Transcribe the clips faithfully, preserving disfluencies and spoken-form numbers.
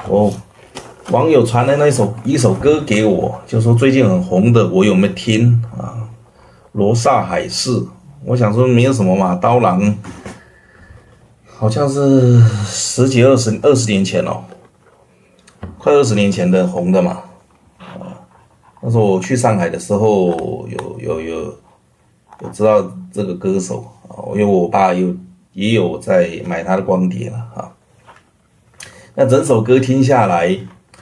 我网友传的那首一首歌给我，就说最近很红的，我有没有听啊？罗刹海市，我想说没有什么嘛，刀郎好像是十几二十二十年前哦，快二十年前的红的嘛。啊，那时候我去上海的时候，有有有有知道这个歌手啊，因为我爸有也有在买他的光碟了啊。那整首歌听下来，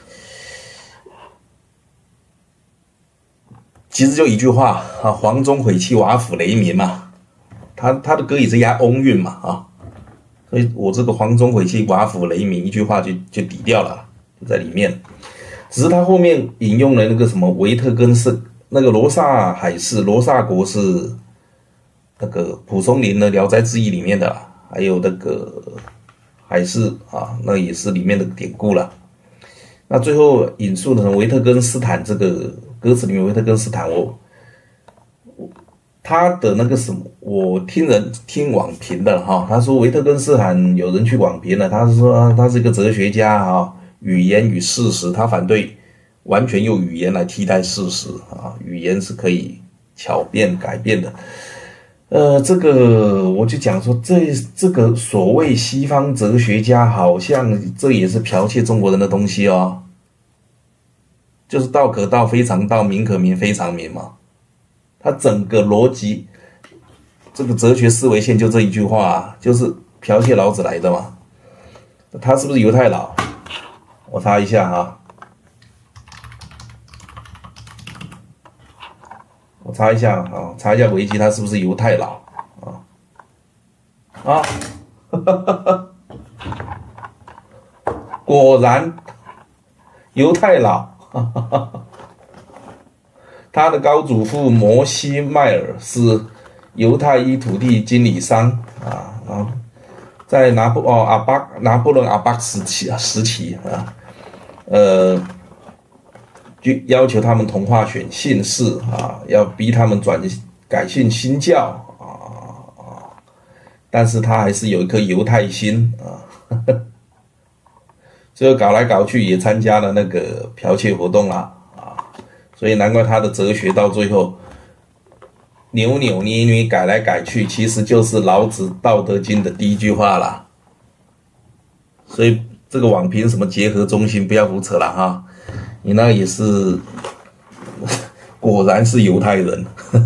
其实就一句话啊，黄钟毁弃，瓦釜雷鸣嘛。他他的歌也是押翁韵嘛啊，所以我这个黄钟毁弃，瓦釜雷鸣一句话就就抵掉了，就在里面。只是他后面引用了那个什么维特根斯那个罗刹海市，罗刹国是那个蒲松龄的《聊斋志异》里面的啦，还有那个海市啊，那也是里面的典故了。那最后引述的维特根斯坦这个歌词里面，维特根斯坦我他的那个什么，我听人听网评的哈，他说维特根斯坦有人去网评了，他是说他是一个哲学家哈，语言与事实，他反对完全用语言来替代事实啊，语言是可以巧变改变的。呃，这个我就讲说，这这个所谓西方哲学家，好像这也是剽窃中国人的东西哦，就是道可道非常道，名可名非常名嘛。他整个逻辑，这个哲学思维线就这一句话啊，就是剽窃老子来的嘛。他是不是犹太佬？我查一下哈。我查一下啊，查一下维基，他是不是犹太佬啊？啊，果然犹太佬。他的高祖父摩西迈尔是犹太裔土地经理商啊，然后在拿破哦阿巴拿破仑阿巴时期时期啊，呃。就要求他们同化选姓氏啊，要逼他们转改信新教啊，但是他还是有一颗犹太心啊，最后搞来搞去也参加了那个剽窃活动啦啊，所以难怪他的哲学到最后扭扭捏捏改来改去，其实就是老子《道德经》的第一句话啦。所以这个网评什么结合中心不要胡扯了哈。你那也是，果然是犹太人。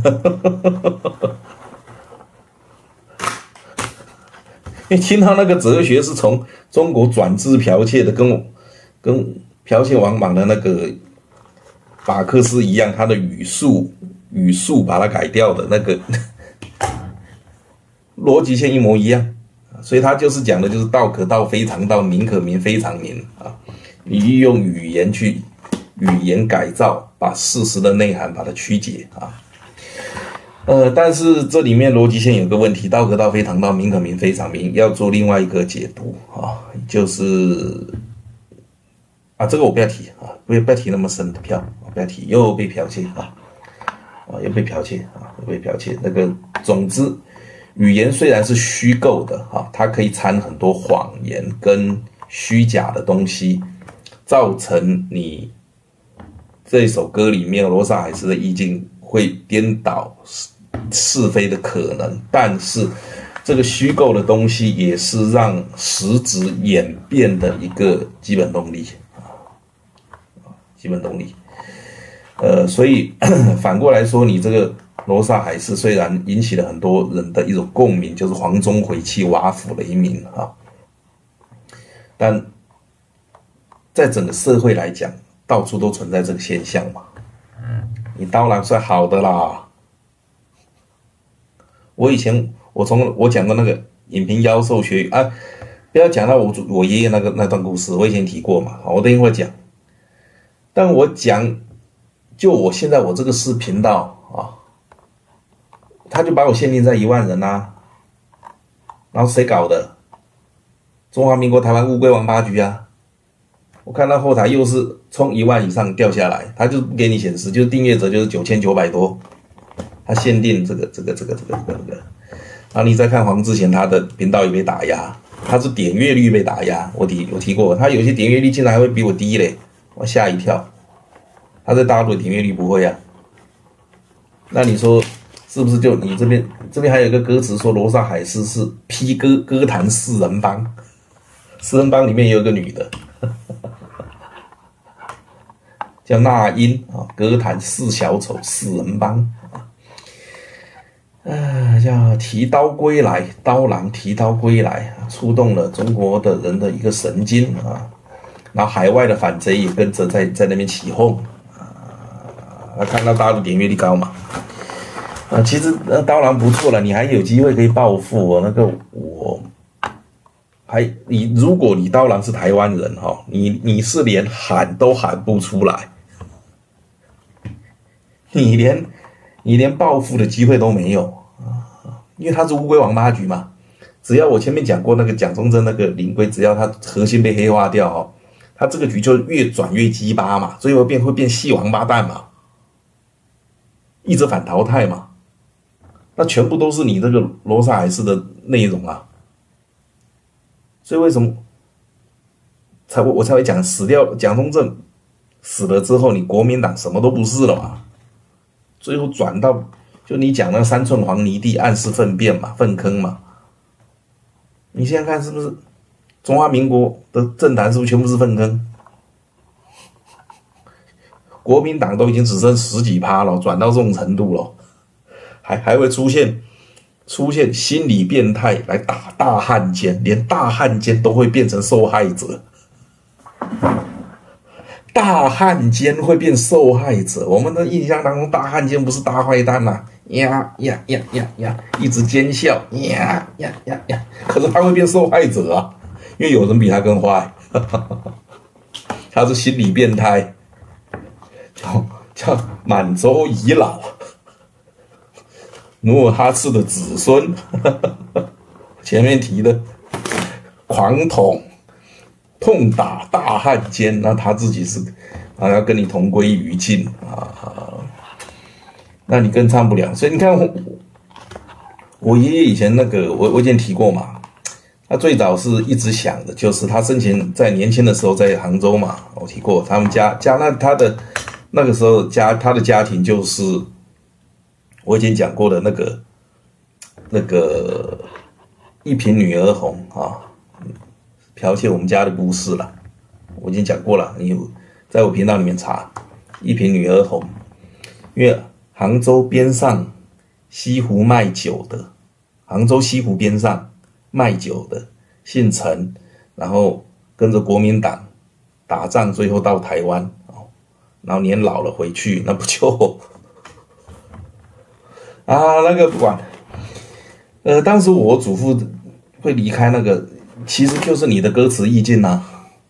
你听到那个哲学是从中国转制剽窃的，跟我跟剽窃王莽的那个马克思一样，他的语速语速把它改掉的那个逻辑线一模一样，所以他就是讲的就是道可道非常道，名可名非常名啊，你运用语言去。语言改造，把事实的内涵把它曲解啊，呃，但是这里面逻辑线有个问题，道可道非常道，名可名非常名，要做另外一个解读啊，就是啊，这个我不要提啊，不要不要提那么深的票，不要提，又被剽窃啊，啊，又被剽窃啊，又被剽窃。那个，总之，语言虽然是虚构的啊，它可以掺很多谎言跟虚假的东西，造成你。这首歌里面罗刹海市的意境会颠倒是非的可能，但是这个虚构的东西也是让实质演变的一个基本动力啊，基本动力。呃，所以反过来说，你这个罗刹海市虽然引起了很多人的一种共鸣，就是黄钟毁弃，瓦釜雷鸣啊，但在整个社会来讲。到处都存在这个现象嘛，你刀郎是好的啦。我以前我从我讲过那个影评妖兽学语啊，不要讲到我我爷爷那个那段故事，我以前提过嘛，我等一会儿讲。但我讲，就我现在我这个视频道啊，他就把我限定在一万人啊，然后谁搞的？中华民国台湾乌龟王八局啊。我看到后台又是冲一万以上掉下来，他就不给你显示，就是订阅者就是九千九百多，他限定这个这个这个这个这个这个，然后你再看黄志贤他的频道也被打压， 他是点阅率被打压，我提我提过，他有些点阅率竟然还会比我低嘞，我吓一跳。他在大陆的点阅率不会啊，那你说是不是就你这边这边还有一个歌词说罗刹海市是披歌歌坛四人帮，四人帮里面也有个女的，叫那英啊，歌坛四小丑四人帮。呃，叫提刀归来，刀郎提刀归来，触动了中国的人的一个神经啊。然后海外的反贼也跟着在在那边起哄啊。看到大陆点阅率高嘛？啊，其实呃刀郎不错了，你还有机会可以报复哦。那个我还你，如果你刀郎是台湾人哈、哦，你你是连喊都喊不出来，你连。你连报复的机会都没有啊！因为他是乌龟王八局嘛，只要我前面讲过那个蒋中正那个林龟，只要他核心被黑化掉哦，他这个局就越转越鸡巴嘛，最后变会变细王八蛋嘛，一直反淘汰嘛，那全部都是你这个罗刹海市的内容啊！所以为什么才我我才会讲死掉蒋中正死了之后，你国民党什么都不是了嘛？最后转到就你讲那三寸黄泥地，暗示粪便嘛，粪坑嘛。你现在看是不是中华民国的政坛是不是全部是粪坑？国民党都已经只剩十几趴了，转到这种程度了，还还会出现出现心理变态来打大汉奸，连大汉奸都会变成受害者。大汉奸会变受害者，我们的印象当中，大汉奸不是大坏蛋呐、啊，呀呀呀呀呀，一直奸笑，呀呀呀呀，可是他会变受害者啊，因为有人比他更坏，他是心理变态，叫叫满洲遗老，努尔哈赤的子孙，前面提的狂捅。痛打大汉奸，那他自己是啊，要跟你同归于尽啊，那你更唱不了。所以你看我，我爷爷以前那个，我我以前提过嘛，他最早是一直想的，就是他生前在年轻的时候在杭州嘛，我提过，他们家家那他的那个时候家他的家庭就是我以前讲过的那个那个一品女儿红啊。剽窃我们家的故事了，我已经讲过了，你在我频道里面查一品女儿红，因为杭州边上西湖卖酒的，杭州西湖边上卖酒的姓陈，然后跟着国民党打仗，最后到台湾，然后年老了回去，那不就啊那个不管，呃，当时我祖父会离开那个。其实就是你的歌词意境啊，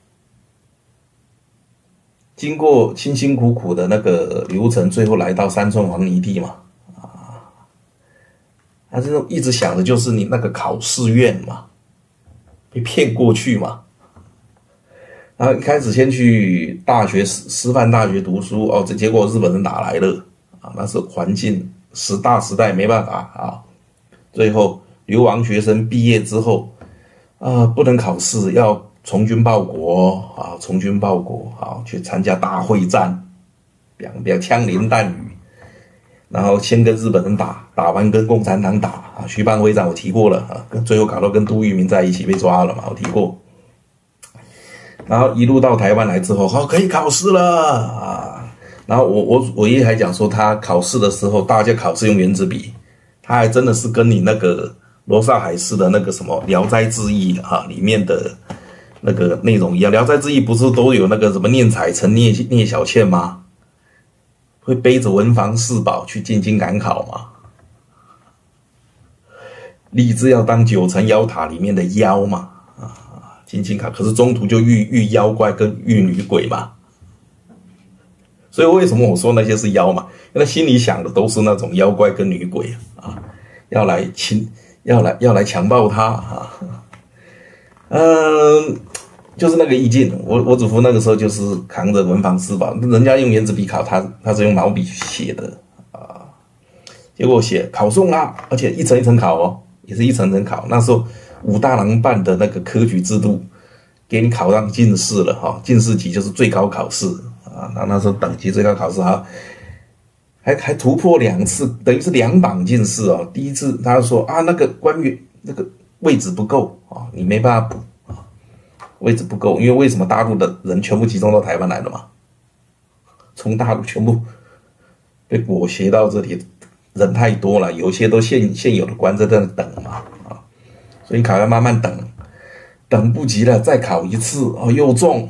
经过辛辛苦苦的那个流程，最后来到三寸黄泥地嘛，啊，他这种一直想的就是你那个考试院嘛，被骗过去嘛，然后一开始先去大学师师范大学读书哦，这结果日本人打来了啊，那是环境时大时代没办法啊，最后流亡学生毕业之后。啊，不能考试，要从军报国啊！从军报国啊，去参加大会战，两边枪林弹雨，然后先跟日本人打，打完跟共产党打啊。徐蚌会战我提过了啊，跟最后搞到跟杜聿明在一起被抓了嘛，我提过。然后一路到台湾来之后，好、哦、可以考试了啊。然后我我我爷爷还讲说，他考试的时候，大家考试用圆珠笔，他还真的是跟你那个。罗刹海市的那个什么《聊斋志异》啊，里面的那个内容一样，《聊斋志异》不是都有那个什么宁采臣、聂聂小倩吗？会背着文房四宝去进京赶考吗？立志要当九层妖塔里面的妖嘛，啊，进京考，可是中途就遇遇妖怪跟遇女鬼嘛。所以为什么我说那些是妖嘛？因为他心里想的都是那种妖怪跟女鬼啊，要来侵。要来要来强暴他啊，嗯，就是那个意境。我我祖父那个时候就是扛着文房四宝，人家用圆珠笔考，他他是用毛笔写的啊。结果写考中啦，而且一层一层考哦，也是一层层考。那时候武大郎办的那个科举制度，给你考上进士了哈，进士级就是最高考试啊，那那时候等级最高考试哈，还还突破两次，等于是两榜进士哦。第一次他说啊，那个官员那个位置不够啊，你没办法补啊，位置不够，因为为什么大陆的人全部集中到台湾来了嘛？从大陆全部被裹挟到这里，人太多了，有些都现现有的官在那等嘛啊，所以考要慢慢等，等不及了再考一次哦，又中，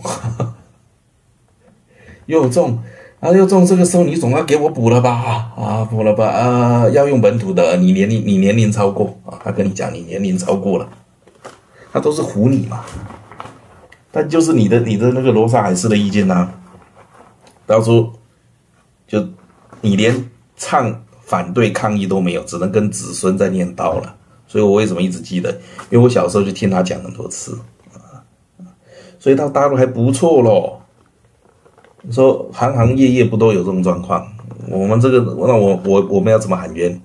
又中。啊，又中，这个时候你总要给我补了吧？啊，补了吧？啊，要用本土的，你年龄你年龄超过啊，他跟你讲你年龄超过了，他都是唬你嘛。但就是你的你的那个罗刹海市的意见呢、啊，到时候就你连唱反对抗议都没有，只能跟子孙在念叨了。所以我为什么一直记得？因为我小时候就听他讲很多次啊，所以到大陆还不错咯。你说行行业业不都有这种状况？我们这个，那我我我们要怎么喊冤？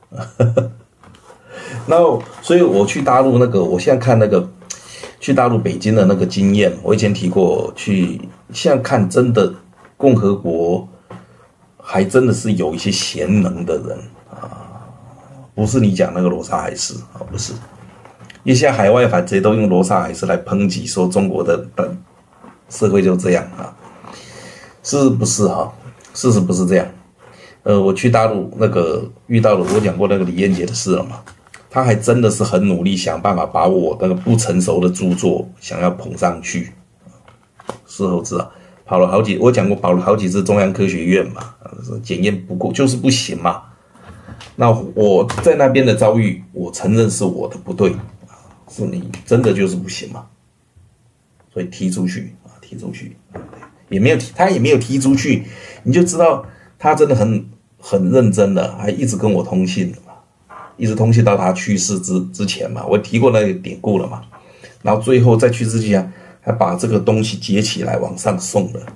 然后，所以我去大陆那个，我现在看那个去大陆北京的那个经验，我以前提过，去现在看真的共和国还真的是有一些贤能的人啊，不是你讲那个罗刹海市啊，不是，因为现在海外反贼都用罗刹海市来抨击，说中国的的社会就这样啊。是不是哈？事实不是这样。呃，我去大陆那个遇到了，我讲过那个李彦杰的事了嘛？他还真的是很努力想办法把我那个不成熟的著作想要捧上去。事后知道，跑了好几，我讲过跑了好几次中央科学院嘛，检验不过就是不行嘛。那我在那边的遭遇，我承认是我的不对，是你真的就是不行嘛，所以踢出去啊，踢出去。也没有他也没有踢出去，你就知道他真的很很认真的，还一直跟我通信嘛，一直通信到他去世之之前嘛，我提过那个典故了嘛，然后最后在去世之前还把这个东西截起来往上送了，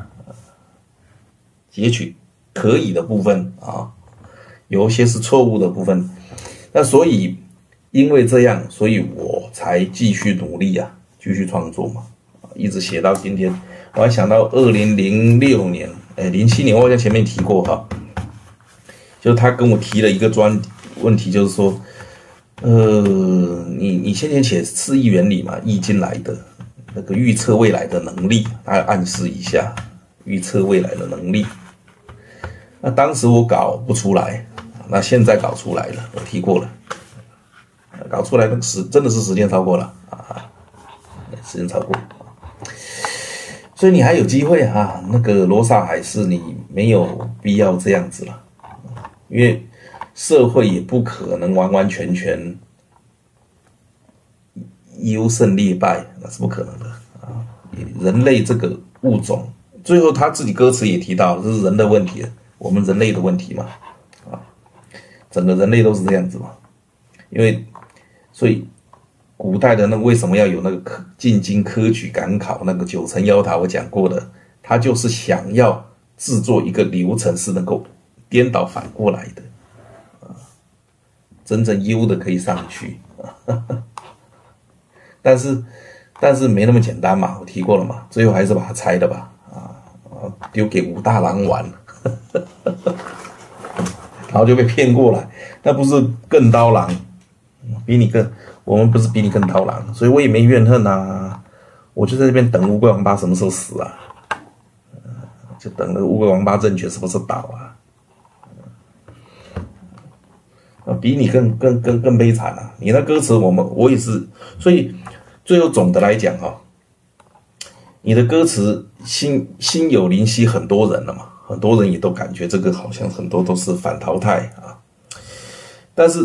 截取可以的部分啊，有一些是错误的部分，那所以因为这样，所以我才继续努力啊，继续创作嘛，一直写到今天。我还想到二零零六年，哎，零七年我好像前面提过哈，就他跟我提了一个专问题，就是说，呃，你你先前写四亿原理嘛，易经来的那个预测未来的能力，他暗示一下预测未来的能力。那当时我搞不出来，那现在搞出来了，我提过了，搞出来的时真的是时间超过了啊，时间超过。所以你还有机会啊，那个罗刹海市你没有必要这样子了，因为社会也不可能完完全全优胜劣败，那是不可能的啊。人类这个物种，最后他自己歌词也提到，这是人的问题，我们人类的问题嘛，啊，整个人类都是这样子嘛，因为所以。古代的那为什么要有那个进京科举赶考那个九层妖塔？我讲过的，他就是想要制作一个流程是能够颠倒反过来的，啊，真正优的可以上去，啊，但是但是没那么简单嘛，我提过了嘛，最后还是把它拆了吧，啊，丢给武大郎玩，然后就被骗过来，那不是更刀郎，比你更。我们不是比你更刀郎，所以我也没怨恨啊，我就在这边等乌龟王八什么时候死啊，就等那个乌龟王八政权什么时候倒啊，啊，比你更更更更悲惨啊！你那歌词我们我也是，所以最后总的来讲哈，你的歌词心心有灵犀，很多人了嘛，很多人也都感觉这个好像很多都是反淘汰啊，但是。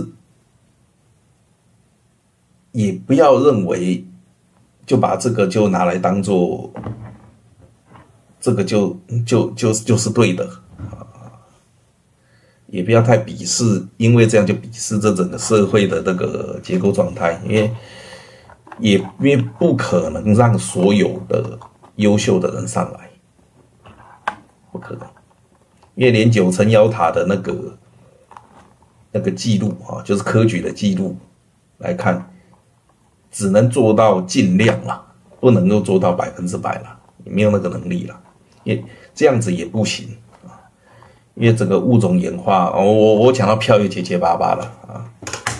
也不要认为就把这个就拿来当做这个就就就就是对的啊，也不要太鄙视，因为这样就鄙视这整个社会的那个结构状态，因为也因为不可能让所有的优秀的人上来，不可能，因为连九层妖塔的那个那个记录啊，就是科举的记录来看。 只能做到尽量啦，不能够做到百分之百啦，你没有那个能力啦，也这样子也不行啊，因为整个物种演化，我我我讲到票又结结巴巴了啊，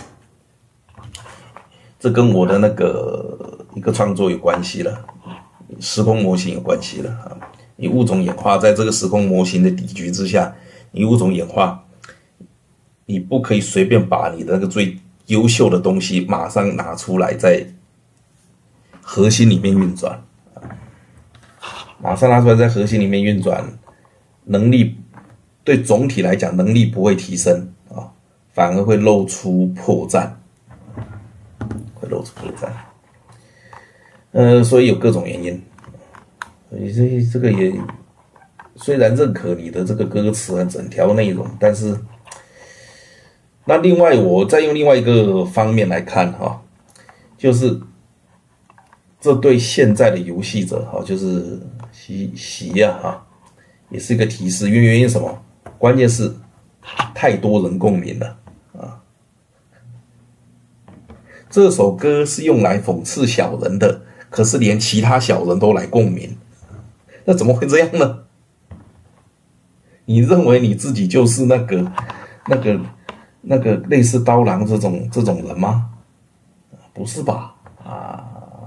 这跟我的那个一个创作有关系了，时空模型有关系了啊，你物种演化在这个时空模型的底局之下，你物种演化，你不可以随便把你的那个最优秀的东西马上拿出来在核心里面运转，马上拿出来在核心里面运转，能力对总体来讲能力不会提升啊，反而会露出破绽，会露出破绽。呃，所以有各种原因，所以这这个也虽然认可你的这个歌词和整条内容，但是那另外我再用另外一个方面来看哈，就是这对现在的游戏者哈，就是习习呀哈，也是一个提示。因为原因什么？关键是太多人共鸣了啊！这首歌是用来讽刺小人的，可是连其他小人都来共鸣，那怎么会这样呢？你认为你自己就是那个那个那个类似刀郎这种这种人吗？不是吧？啊！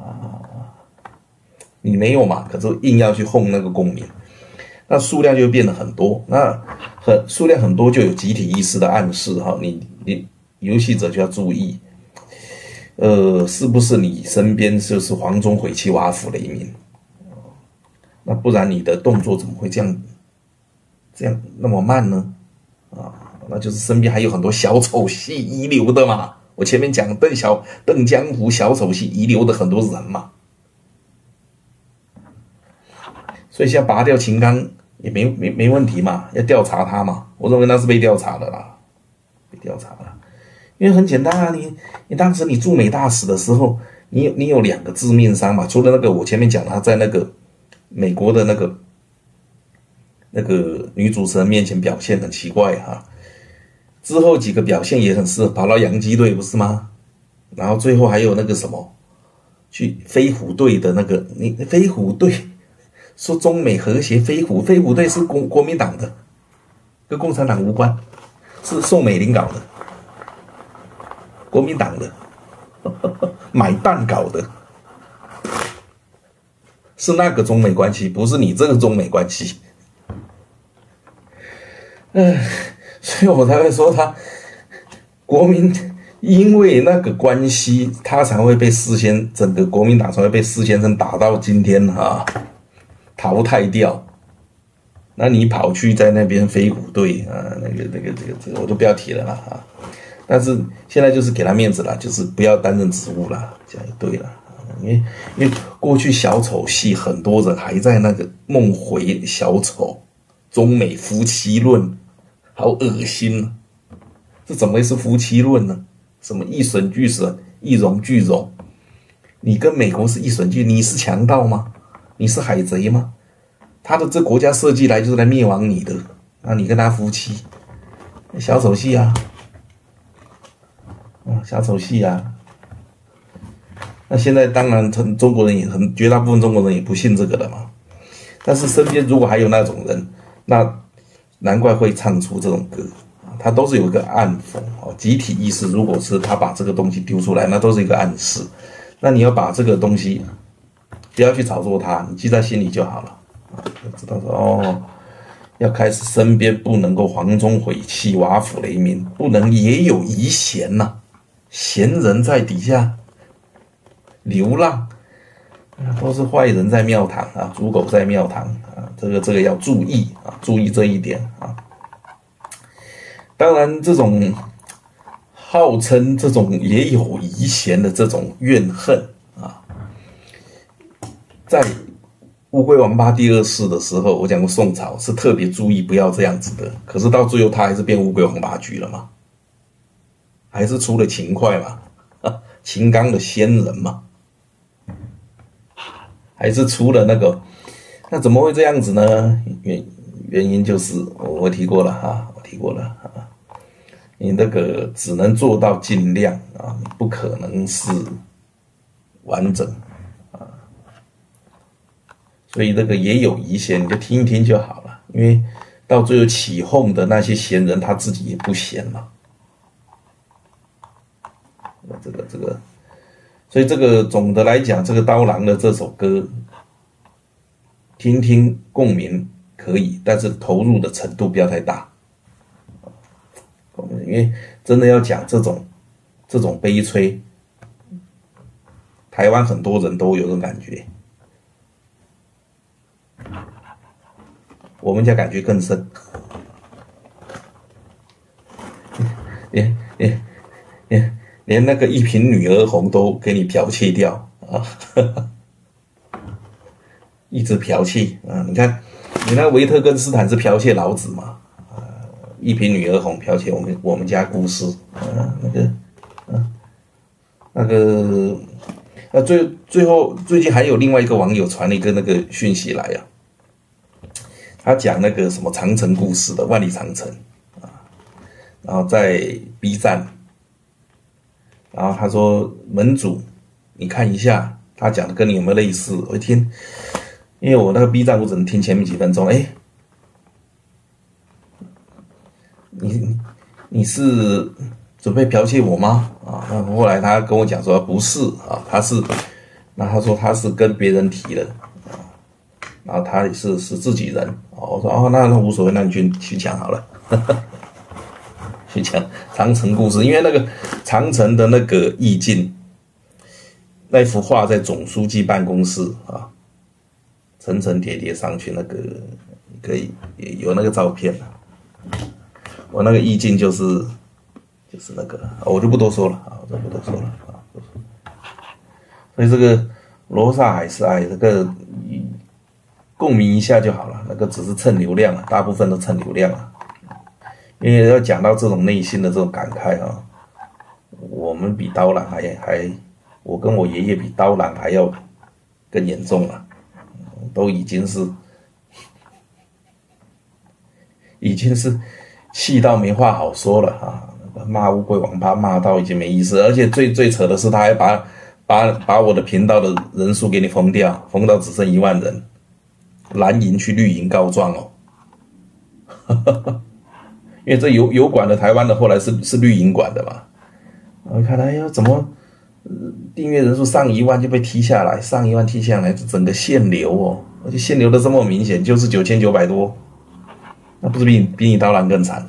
你没有嘛？可是硬要去哄那个共鸣，那数量就会变得很多。那很数量很多就有集体意识的暗示哈，你你游戏者就要注意，呃，是不是你身边就是黄钟毁弃瓦釜雷鸣？那不然你的动作怎么会这样这样那么慢呢？啊，那就是身边还有很多小丑系遗留的嘛。我前面讲邓小邓江湖小丑系遗留的很多人嘛。所以现在拔掉秦刚也没没没问题嘛，要调查他嘛，我认为那是被调查的啦，被调查了，因为很简单啊，你你当时你驻美大使的时候，你有你有两个致命伤嘛，除了那个我前面讲他在那个美国的那个那个女主持人面前表现很奇怪哈，之后几个表现也很适合跑到洋基队不是吗？然后最后还有那个什么，去飞虎队的那个你飞虎队。说中美和谐，飞虎飞虎队是国国民党的，跟共产党无关，是宋美龄搞的，国民党的，买办搞的，是那个中美关系，不是你这个中美关系。嗯，所以我才会说他国民因为那个关系，他才会被施先整个国民党才会被施先生打到今天哈。淘汰掉，那你跑去在那边飞虎队啊，那个、那个、这个、这个，我就不要提了啦啊。但是现在就是给他面子了，就是不要担任职务了，这样就对了。因为因为过去小丑系很多人还在那个梦回小丑、中美夫妻论，好恶心啊！这怎么会是夫妻论呢？什么一损俱损，一荣俱荣？你跟美国是一损俱，你是强盗吗？你是海贼吗？他的这国家设计来就是来灭亡你的，那你跟他夫妻，小丑系啊，啊，小丑系啊。那现在当然，中国人也很绝大部分中国人也不信这个的嘛。但是身边如果还有那种人，那难怪会唱出这种歌，他都是有一个暗讽哦。集体意识，如果是他把这个东西丢出来，那都是一个暗示。那你要把这个东西。不要去炒作它，你记在心里就好了。就知道说哦，要开始身边不能够黄钟毁弃、瓦釜雷鸣，不能也有遗贤呐、啊，贤人在底下流浪，都是坏人在庙堂啊，猪狗在庙堂啊，这个这个要注意啊，注意这一点啊。当然，这种号称这种也有遗贤的这种怨恨。在乌龟王八第二世的时候，我讲过宋朝是特别注意不要这样子的，可是到最后他还是变乌龟王八局了嘛，还是出了秦桧嘛，啊，秦刚的仙人嘛，还是出了那个，那怎么会这样子呢？原原因就是我提过了哈，我提过了啊，你那个只能做到尽量啊，你不可能是完整啊。所以这个也有疑嫌，你就听一听就好了，因为到最后起哄的那些闲人，他自己也不闲嘛。这个这个，所以这个总的来讲，这个刀郎的这首歌，听听共鸣可以，但是投入的程度不要太大。因为真的要讲这种这种悲催，台湾很多人都有这种感觉，我们家感觉更深。连连连连那个一瓶女儿红都给你剽窃掉啊！一直剽窃啊！你看，你那维特根斯坦是剽窃老子嘛？一瓶女儿红剽窃我们我们家姑师，啊，那个，啊，那个，那最最后最近还有另外一个网友传了一个那个讯息来啊，他讲那个什么长城故事的万里长城啊，然后在 B 站，然后他说门主，你看一下，他讲的跟你有没有类似？我一听，因为我那个 B 站我只能听前面几分钟，哎。你你是准备剽窃我吗？啊，那后来他跟我讲说不是啊，他是，那他说他是跟别人提的啊，然后他也是是自己人啊。我说哦，那那无所谓，那你去去讲好了，呵呵去讲长城故事，因为那个长城的那个意境，那幅画在总书记办公室啊，层层叠叠上去，那个可以有那个照片了。我那个意境就是，就是那个，我就不多说了啊，我就不多说了啊。所以这个罗刹海是爱，这个共鸣一下就好了，那个只是蹭流量啊，大部分都蹭流量啊。因为要讲到这种内心的这种感慨啊，我们比刀郎还还，我跟我爷爷比刀郎还要更严重了，都已经是，已经是。气到没话好说了啊！骂乌龟王八骂到已经没意思，而且最最扯的是，他还把把把我的频道的人数给你封掉，封到只剩一万人，蓝营去绿营告状哦。因为这油油管的台湾的后来是是绿营管的嘛，我看哎呀怎么、呃、订阅人数上一万就被踢下来，上一万踢下来，整个限流哦，而且限流的这么明显，就是九千九百多。那不是比你比你刀郎更惨？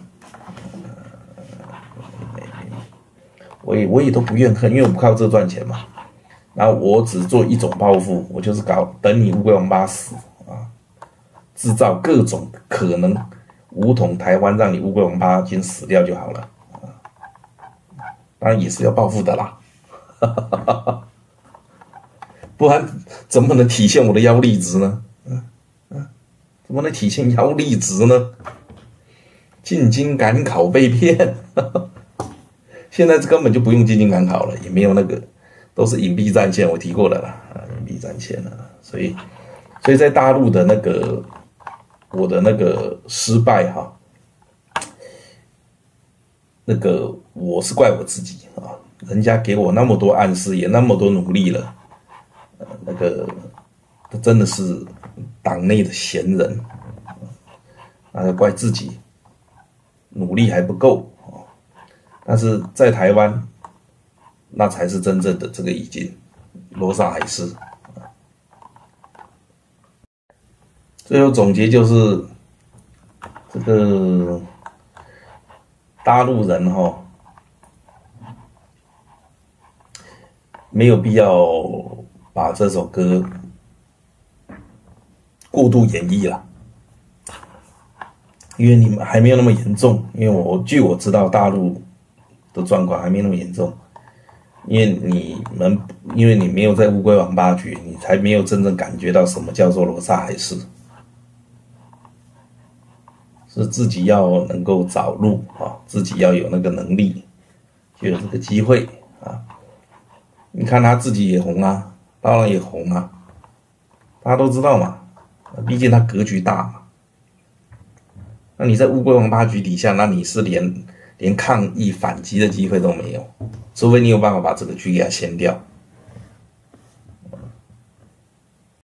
我也我也都不怨恨，因为我不靠这赚钱嘛。然后我只做一种报复，我就是搞等你乌龟王八死啊，制造各种可能武统台湾，让你乌龟王八先死掉就好了。当然也是要报复的啦，不然怎么能体现我的腰力值呢？怎么能体现腰力值呢？进京赶考被骗，现在根本就不用进京赶考了，也没有那个，都是隐蔽战线，我提过了啦，啊，隐蔽战线了，所以，所以在大陆的那个我的那个失败哈，那个我是怪我自己啊，人家给我那么多暗示，也那么多努力了，呃，那个真的是。党内的闲人，那就怪自己努力还不够，但是在台湾，那才是真正的这个已经罗刹海市。最后总结就是，这个大陆人哈，没有必要把这首歌过度演绎了，因为你们还没有那么严重。因为我据我知道，大陆的状况还没那么严重。因为你们，因为你没有在乌龟王八局，你才没有真正感觉到什么叫做罗刹海市，是自己要能够找路啊，自己要有那个能力，就有这个机会啊。你看他自己也红啊，当然也红啊，大家都知道嘛。毕竟他格局大嘛，那你在乌龟王八局底下，那你是连连抗议反击的机会都没有，除非你有办法把这个局给他掀掉。